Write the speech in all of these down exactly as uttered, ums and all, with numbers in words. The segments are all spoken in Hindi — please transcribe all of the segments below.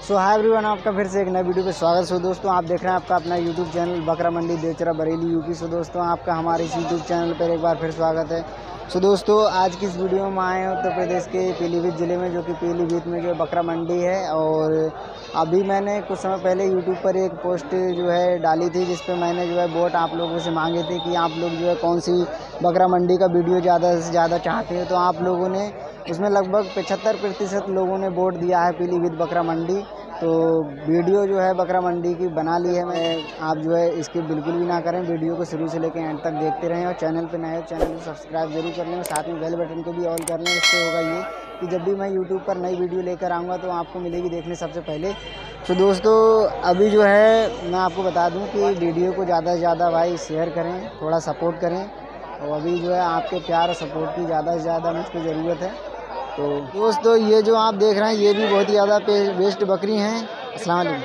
सो हाय एवरीवन, आपका फिर से एक नए वीडियो पे स्वागत है। सो दोस्तों, आप देख रहे हैं आपका अपना यूट्यूब चैनल बकरा मंडी देवचरा बरेली यूपी। सो दोस्तों, आपका हमारे इस यूट्यूब चैनल पर एक बार फिर स्वागत है। सो दोस्तों, आज की इस वीडियो में आए हैं उत्तर प्रदेश के पीलीभीत ज़िले में, जो कि पीलीभीत में जो बकरा मंडी है। और अभी मैंने कुछ समय पहले यूट्यूब पर एक पोस्ट जो है डाली थी, जिस पर मैंने जो है वोट आप लोगों से मांगे थे कि आप लोग जो है कौन सी बकरा मंडी का वीडियो ज़्यादा से ज़्यादा चाहते हैं। तो आप लोगों ने उसमें लगभग पचहत्तर प्रतिशत लोगों ने वोट दिया है पीलीभीत बकरा मंडी। तो वीडियो जो है बकरा मंडी की बना ली है मैं। आप जो है इसके बिल्कुल भी ना करें, वीडियो को शुरू से लेकर एंड तक देखते रहें। और चैनल पे नए हो चैनल को सब्सक्राइब जरूर कर लें और साथ में बेल बटन को भी ऑल कर लें। इससे होगा ये कि जब भी मैं यूट्यूब पर नई वीडियो लेकर आऊँगा तो आपको मिलेगी देखने सबसे पहले। तो दोस्तों, अभी जो है मैं आपको बता दूँ कि वीडियो को ज़्यादा से ज़्यादा भाई शेयर करें, थोड़ा सपोर्ट करें। और अभी जो है आपके प्यार और सपोर्ट की ज़्यादा से ज़्यादा मुझको ज़रूरत है। तो दोस्तों, ये जो आप देख रहे हैं ये भी बहुत ही ज़्यादा बेस्ट बकरी हैं। अस्सलाम वालेकुम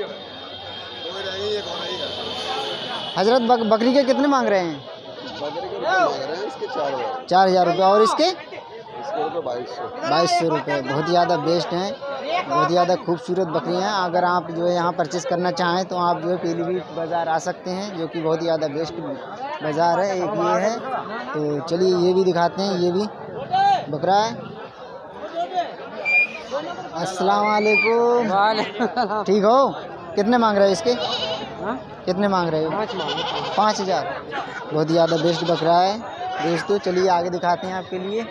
हजरत, बक, बकरी के कितने मांग रहे हैं? बकरी के मांग रहे हैं इसके चार हज़ार चार हज़ार रुपये। और इसके इसके बाईस सौ बाईस सौ रुपये। बहुत ही ज़्यादा बेस्ट हैं, बहुत ही ज़्यादा खूबसूरत बकरी हैं। अगर आप जो है यहाँ परचेज़ करना चाहें तो आप जो है पीलीभीत बाज़ार आ सकते हैं, जो कि बहुत ही ज़्यादा बेस्ट बाज़ार है। एक ये है, तो चलिए ये भी दिखाते हैं। ये भी बकरा है। अस्सलाम वालेकुम, ठीक हो? कितने मांग रहे हो इसके? हा? कितने मांग रहे हो? पाँच हज़ार। बहुत ही ज़्यादा बेस्ट बकरा है दोस्तों। चलिए आगे दिखाते हैं आपके लिए।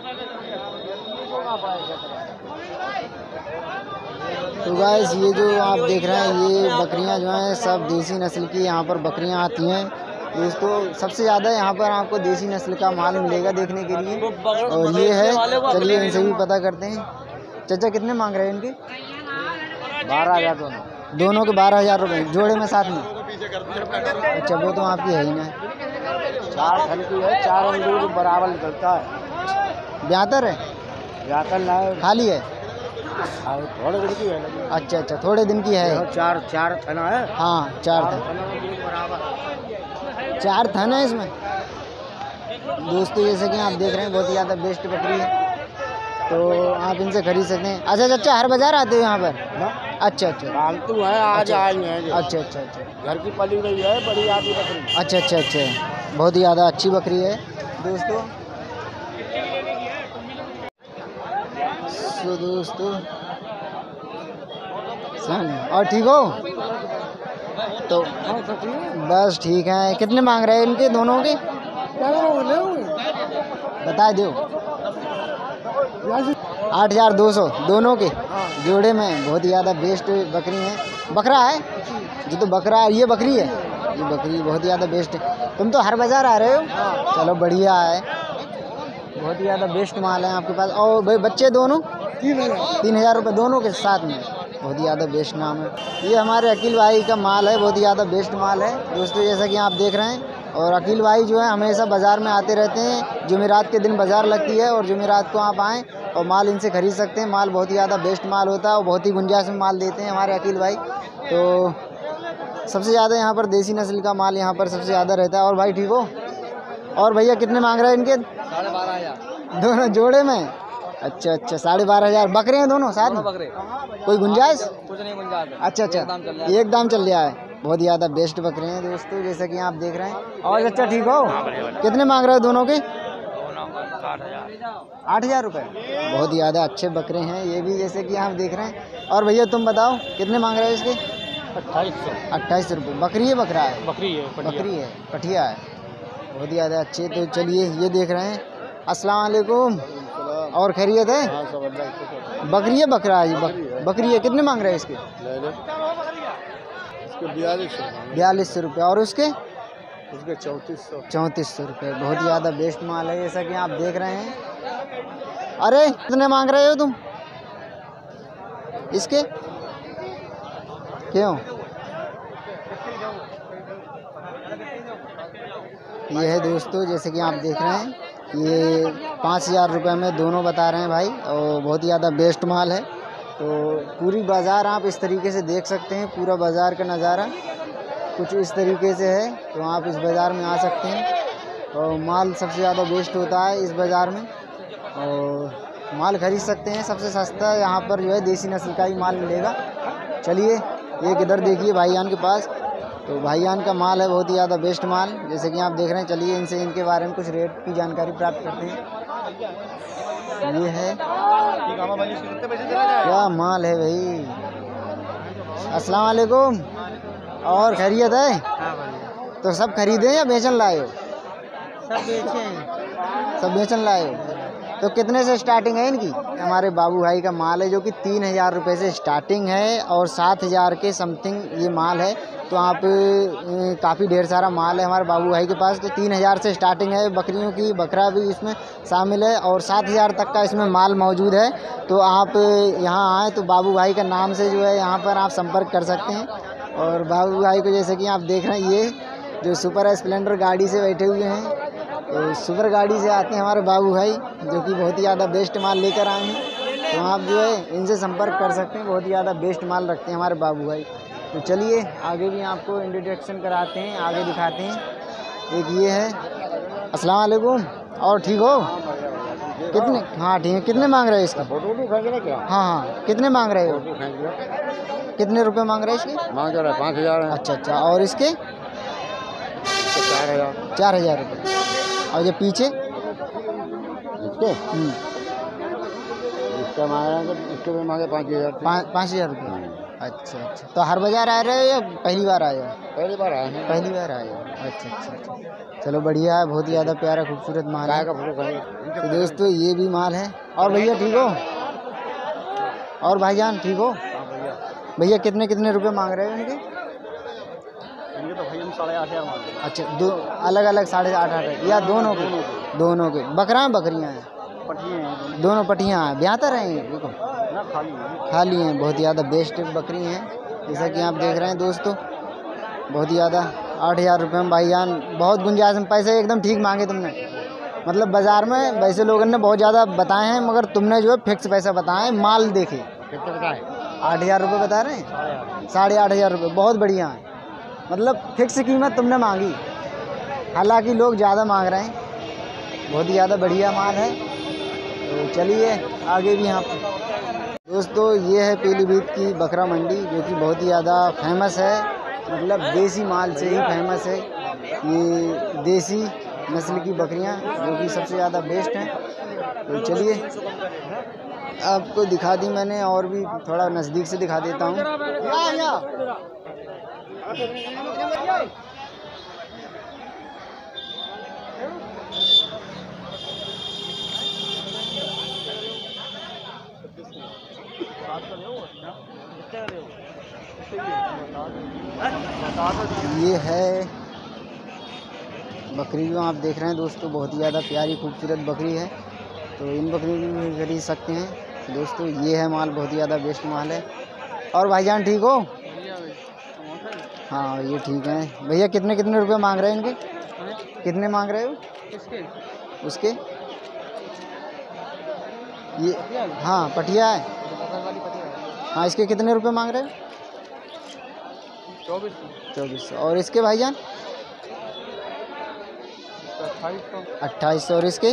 तो गाइस, ये जो आप देख रहे हैं ये बकरियां जो हैं सब देसी नस्ल की यहाँ पर बकरियां आती हैं दोस्तों। सबसे ज़्यादा यहाँ पर आपको देसी नस्ल का माल मिलेगा देखने के लिए। और ये है, चलिए इनसे भी पता करते हैं। चाचा, कितने मांग रहे हैं इनके? बारह हज़ार दोनों दोनों के बारह हज़ार रुपये जोड़े में साथ में। अच्छा, वो तो आपकी है ही ना। चार फल की है, चार अंगूर बराबर निकलता है। ब्यातर है? ब्यातर ना खाली है? थोड़े दिन की है। अच्छा अच्छा, थोड़े दिन की है। चार चार थना है। हाँ, चार थन चार थन है इसमें दोस्तों। जैसे कि आप देख रहे हैं बहुत ही ज़्यादा बेस्ट बकरी है, तो आप इनसे खरीद सकते हैं। अच्छा अच्छा, हर बाजार आते हो यहाँ पर? अच्छा अच्छा, पालतू है, आज आए हैं। अच्छा अच्छा अच्छा, घर की पली गई है, बड़ी आदि बकरी। अच्छा अच्छा अच्छा, बहुत ही ज़्यादा अच्छी बकरी है दोस्तों। तो दोस्तों, और ठीक हो? तो बस ठीक है। कितने मांग रहे हैं इनके दोनों के? बता दो। आठ हज़ार दो सौ दोनों के जोड़े में। बहुत ही ज़्यादा बेस्ट बकरी है। बकरा है जो, तो बकरा ये बकरी है, ये बकरी बहुत ही ज़्यादा बेस्ट है। तुम तो हर बाजार आ रहे हो, चलो बढ़िया है। बहुत ही ज़्यादा बेस्ट माल है आपके पास। और भाई बच्चे दोनों तीन हज़ार तीन हज़ार रुपये दोनों के साथ में। बहुत ही ज़्यादा बेस्ट नाम है। ये हमारे अकील भाई का माल है, बहुत ही ज़्यादा बेस्ट माल है दोस्तों, जैसा कि आप देख रहे हैं। और अकील भाई जो है हमेशा बाज़ार में आते रहते हैं। जुमेरात के दिन बाज़ार लगती है और जुमेरात को आप आएँ और माल इनसे खरीद सकते हैं। माल बहुत ही ज़्यादा बेस्ट माल होता है और बहुत ही गुंजाइश में माल देते हैं हमारे अकील भाई। तो सबसे ज़्यादा यहाँ पर देसी नस्ल का माल यहाँ पर सबसे ज़्यादा रहता है। और भाई ठीक हो? और भैया कितने मांग रहे हैं इनके? साढ़े बारह हज़ार दोनों जोड़े में। अच्छा अच्छा, साढ़े बारह हज़ार। बकरे हैं दोनों साथ में? बकरे। कोई गुंजाइश? कुछ नहीं गुंजाइश। अच्छा अच्छा, एक दाम चल रहा है। बहुत ही ज़्यादा बेस्ट बकरे हैं दोस्तों, जैसा कि आप देख रहे हैं। और अच्छा ठीक हो? कितने मांग रहे हो दोनों के? आठ हज़ार रुपये। बहुत ही ज़्यादा अच्छे बकरे हैं ये भी, जैसे कि आप देख रहे हैं। और भैया तुम बताओ कितने मांग रहे हो इसके? अट्ठाईस सौ अट्ठाईस रुपये। बकरी है बकरा है? बकरी है, बकरी है, पठिया है। बहुत ही ज़्यादा अच्छे। तो चलिए ये देख रहे हैं। अस्सलाम वालेकुम, और खैरियत है? बकरी है बकरा है? बक, बकरी है। कितने मांग रहे हैं इसके? बयालीस सौ बयालीस सौ रुपये। और उसके? उसके चौंतीस सौ चौंतीस सौ रुपये। बहुत ही ज़्यादा बेस्ट माल है, जैसा कि आप देख रहे हैं। अरे कितने मांग रहे हो तुम इसके? क्यों? ये है दोस्तों, जैसे कि आप देख रहे हैं, ये पाँच हज़ार रुपये में दोनों बता रहे हैं भाई। और बहुत ही ज़्यादा बेस्ट माल है। तो पूरी बाज़ार आप इस तरीके से देख सकते हैं। पूरा बाज़ार का नज़ारा कुछ इस तरीके से है, तो आप इस बाज़ार में आ सकते हैं। और माल सबसे ज़्यादा बेस्ट होता है इस बाज़ार में। और माल खरीद सकते हैं। सबसे सस्ता यहाँ पर जो है देसी नस्ल का ही माल मिलेगा। चलिए एक इधर देखिए भाईजान के पास, तो भाईजान का माल है बहुत ही ज़्यादा बेस्ट माल, जैसे कि आप देख रहे हैं। चलिए इनसे इनके बारे में कुछ रेट की जानकारी प्राप्त करते हैं। ये है क्या माल है भाई। अस्सलाम वालेकुम, और खैरियत है? तो सब खरीदे या बेचन लाए हो? सब बेचे हैं। सब बेचन लाए हो। तो कितने से स्टार्टिंग है इनकी? हमारे बाबू भाई का माल है जो कि तीन हज़ार रुपये से स्टार्टिंग है और सात हज़ार के समथिंग ये माल है। तो आप काफ़ी ढेर सारा माल है हमारे बाबू भाई के पास। तो तीन हज़ार से स्टार्टिंग है बकरियों की, बकरा भी इसमें शामिल है और सात हज़ार तक का इसमें माल मौजूद है। तो आप यहाँ आएँ तो बाबू भाई का नाम से जो है यहाँ पर आप संपर्क कर सकते हैं। और बाबू भाई को जैसे कि आप देख रहे हैं, ये जो सुपर स्प्लेंडर गाड़ी से बैठे हुए हैं, तो सुपर गाड़ी से आते हैं हमारे बाबू भाई जो कि बहुत ही ज़्यादा बेस्ट माल लेकर आए हैं। तो आप जो है इनसे संपर्क कर सकते हैं, बहुत ही ज़्यादा बेस्ट माल रखते हैं हमारे बाबू भाई। तो चलिए आगे भी आपको इंट्रोडक्शन कराते हैं, आगे दिखाते हैं। एक ये है। अस्सलाम वालेकुम, और ठीक हो? कितने? हाँ ठीक है। कितने मांग रहे हो इसका? हाँ हाँ, कितने मांग रहे हो? कितने रुपए मांग रहे हैं इसके? मांग रहा है पाँच हज़ार। अच्छा अच्छा, और इसके? चार हज़ार। चार हज़ार रुपये। और ये पीछे इसके इसका मांग रहे हैं, तो इसके भी मांगे पाँच हज़ार। पाँच हज़ार रुपये। अच्छा अच्छा, तो हर बाजार आ रहे हो या पहली बार आए हो? पहली बार आए हैं। पहली बार आए हो। अच्छा अच्छा अच्छा, चलो बढ़िया है, बहुत ही ज़्यादा प्यारा खूबसूरत माल है। तो दोस्तों ये भी माल है। और भैया ठीक हो? और भाईजान ठीक हो? भैया कितने कितने रुपए मांग रहे हो इनके? इनके तो भाई हम साढ़े आठ हज़ार मांग रहे हैं। अच्छा, दो अलग अलग साढ़े आठ आठ या दोनों के? दोनों के। बकरा हैं बकरियाँ हैं? पट्टियाँ हैं दोनों पट्टियाँ हैं। ब्याहता रहे हैं देखो, ना, खाली है। खाली हैं। बहुत ज़्यादा बेस्ट बकरी हैं जैसा कि आप देख रहे हैं दोस्तों, बहुत ही ज़्यादा। आठ हज़ार रुपये में भाईजान बहुत गुंजाइश में, पैसे एकदम ठीक मांगे तुमने। मतलब बाज़ार में वैसे लोगों ने बहुत ज़्यादा बताए हैं, मगर तुमने जो है फिक्स पैसा बताए, माल देखे। कितने बताए? आठ हज़ार रुपये बता रहे हैं? साढ़े आठ हज़ार रुपये, बहुत बढ़िया है। मतलब फिक्स कीमत तुमने मांगी, हालांकि लोग ज़्यादा मांग रहे हैं। बहुत ही ज़्यादा बढ़िया माल है। तो चलिए आगे भी यहाँ पर दोस्तों, ये है पीलीभीत की बकरा मंडी जो कि बहुत ही ज़्यादा फेमस है। मतलब देसी माल से ही फेमस है। ये देसी नस्ल की बकरियां जो कि सबसे ज़्यादा बेस्ट हैं। तो चलिए आपको दिखा दी मैंने, और भी थोड़ा नज़दीक से दिखा देता हूँ। ये है बकरी जो आप देख रहे हैं दोस्तों, बहुत ही ज़्यादा प्यारी खूबसूरत बकरी है। तो इन बकरियों को भी खरीद सकते हैं दोस्तों। ये है माल, बहुत ही ज़्यादा बेस्ट माल है। और भाईजान ठीक हो? हाँ ये ठीक है। भैया कितने कितने रुपए मांग रहे हैं इनके? कितने मांग रहे हो इसके? उसके? ये हाँ पटिया है। हाँ, इसके कितने रुपए मांग रहे हो? चौबीस चौबीस सौ। और इसके भाईजान? अट्ठाईस सौ। अट्ठाईस सौ। और इसके?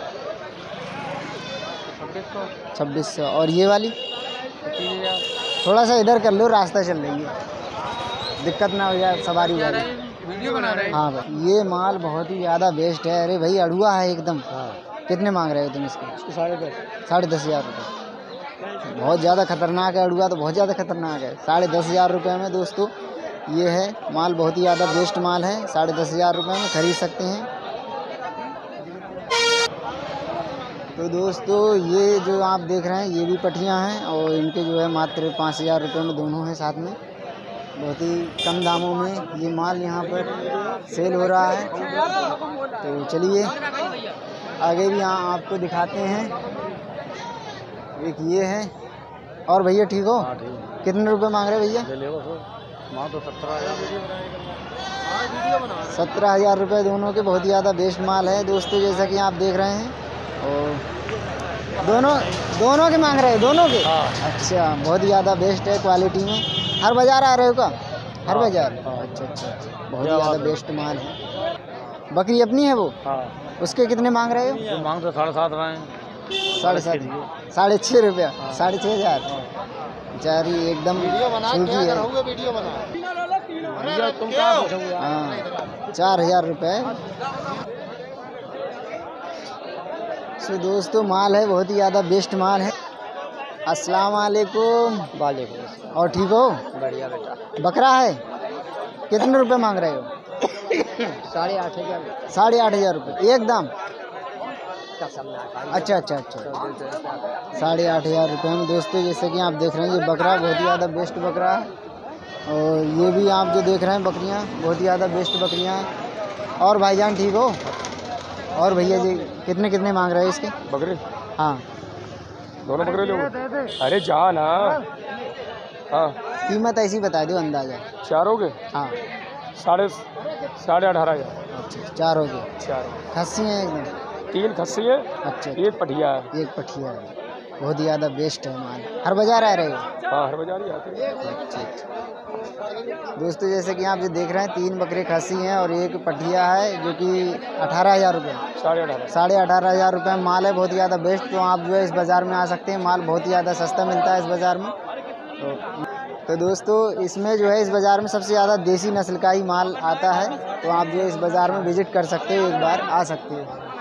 छब्बीस सौ। छब्बीस सौ। और ये वाली? तीन हज़ार। थोड़ा सा इधर कर लो, रास्ता चल रही है, दिक्कत ना हो जाए सवारी वाली। वीडियो बना रहे हैं। हाँ भाई, ये माल बहुत ही ज़्यादा बेस्ट है। अरे भाई अड़ुआ है एकदम। कितने मांग रहे हो तुम इसके? साढ़े दस। साढ़े दस हज़ार रुपये। बहुत ज़्यादा खतरनाक है अड़ुआ, तो बहुत ज़्यादा खतरनाक है। साढ़े दस हज़ार रुपये में दोस्तों ये है माल, बहुत ही ज़्यादा बेस्ट माल है। साढ़े दस हज़ार रुपये में खरीद सकते हैं। तो दोस्तों ये जो आप देख रहे हैं ये भी पट्टियाँ हैं और इनके जो है मात्र पाँच हज़ार रुपये में दोनों हैं साथ में। बहुत ही कम दामों में ये माल यहाँ पर सेल हो रहा है। तो चलिए आगे भी यहाँ आपको दिखाते हैं। एक ये है। और भैया ठीक हो? कितने रुपए मांग रहे भैया? सत्रह हज़ार रुपये दोनों के। बहुत ही ज़्यादा बेस्ट माल है दोस्तों, जैसा कि आप देख रहे हैं। और दोनों दोनों के मांग रहे हैं? दोनों के? अच्छा, बहुत ही ज़्यादा बेस्ट है क्वालिटी में। हर बाज़ार आ रहे हो का? हर बाज़ार? अच्छा अच्छा अच्छा, बहुत ही ज़्यादा बेस्ट माल है। बकरी अपनी है वो? हाँ। उसके कितने मांग रहे हो? मांग तो साढ़े सात रहे हैं। साढ़े सात साढ़े छः रुपया साढ़े छः हज़ार बेचारी एकदम सूखी है। हाँ चार हज़ार रुपये। सो दोस्तों माल है बहुत ही ज़्यादा बेस्ट माल है। अस्सलाम वालेकुम। वालेकुम। और ठीक हो? बढ़िया बेटा। बकरा है कितने रुपए मांग रहे हो? साढ़े आठ हज़ार। साढ़े आठ हज़ार रुपये एकदम। अच्छा अच्छा अच्छा अच्छा साढ़े आठ हज़ार रुपये में दोस्तों जैसे कि आप देख रहे हैं ये बकरा बहुत ही ज़्यादा बेस्ट बकरा है। और ये भी आप जो देख रहे हैं बकरियां बहुत ही ज़्यादा बेस्ट बकरियां हैं। और भाईजान ठीक हो? और भैया जी कितने कितने मांग रहे हैं इसके बकरे? हाँ दोनों बकरे लो। अरे जा ना। हाँ कीमत ऐसी बता दो अंदाज़ा। चारों के हाँ साढ़े साढ़े अठारह हज़ार। अच्छा चार हो गए। चार खस्सी हैं एकदम। तीन खस्सी है अच्छा एक पटिया है। एक पठिया है बहुत ही ज़्यादा बेस्ट है माल। हर बाजार आ रहे हो? हाँ हर बाजार ही आते हैं। अच्छा अच्छा दोस्तों जैसे कि आप जो देख रहे हैं तीन बकरे खस्सी हैं और एक पठिया है जो कि अठारह हज़ार रुपये साढ़े अठारह साढ़े अठारह हज़ार रुपये में माल है बहुत ही ज़्यादा बेस्ट। तो आप जो है इस बाज़ार में आ सकते हैं माल बहुत ही ज़्यादा सस्ता मिलता है इस बाज़ार में। तो, तो दोस्तों इसमें जो है इस बाज़ार में सबसे ज़्यादा देसी नस्ल का ही माल आता है। तो आप जो है इस बाज़ार में विज़िट कर सकते हो एक बार आ सकते हो।